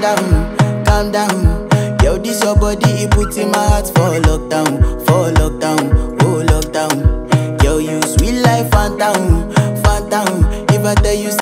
calm down. Yo, this your body, it puts in my heart for lockdown, oh lockdown. Yo, you sweet life, phantom. If I tell you